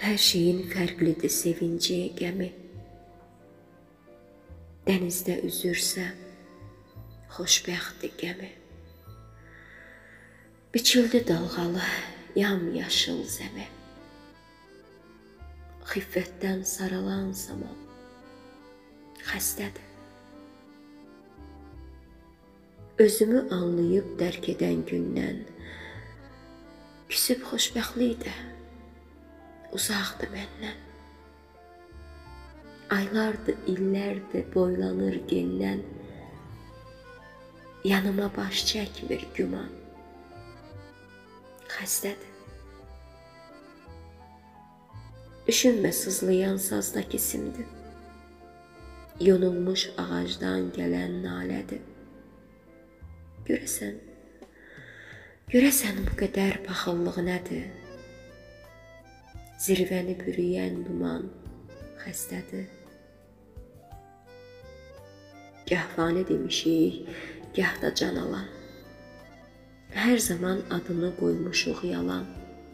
Hər şeyin fərqlidir sevinci, qəmi. Dənizdə üzürsə, xoşbəxtdir gəmi. Biçildi dalğalı, yamyaşıl zəmi. Xiffətdən saralan zaman xəstədir. Özümü anlayıb dərk edən gündən küsüb xoşbəxtlikdə uzaqdır məndən. Aylardır, illərdir boylanır gendən. Yanıma baş çəkmir güman. Xəstədir. Düşünmə sızlayan sazdakı simdir. Yonulmuş ağacdan gələn nalədir. Görəsən bu qədər paxıllıq nədir? Zirvəni bürüyən duman xəstədir. Gah fani demişik, gah da can alan. Hər zaman adını qoymuşuq yalan.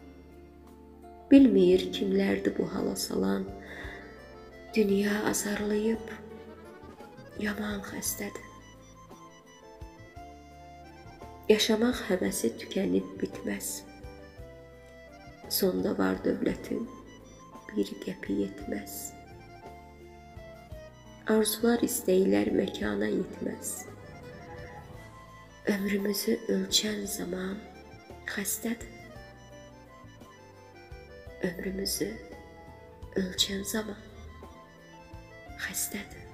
Bilmir kimlərdir bu hala salan. Dünya azarlayıb, yaman xəstədir. Yaşamaq həvəsi tükənib bitməz. Sonda var dövlətin, bir qəpi yetməz. Arzular, istəklər məkana yetməz. Ömrümüzü ölçən zaman xəstədir. Ömrümüzü ölçən zaman xəstədir.